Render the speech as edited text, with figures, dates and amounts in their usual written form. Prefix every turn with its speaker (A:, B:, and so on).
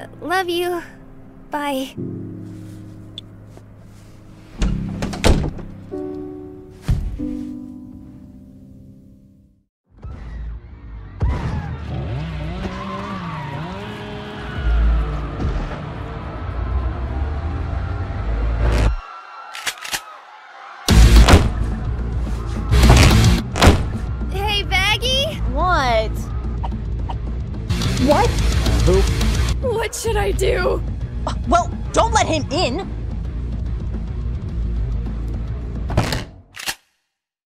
A: Love you. Bye. Hey, Baggy?
B: What?
C: What? Who?
A: What should I do?
B: Well, don't let him in.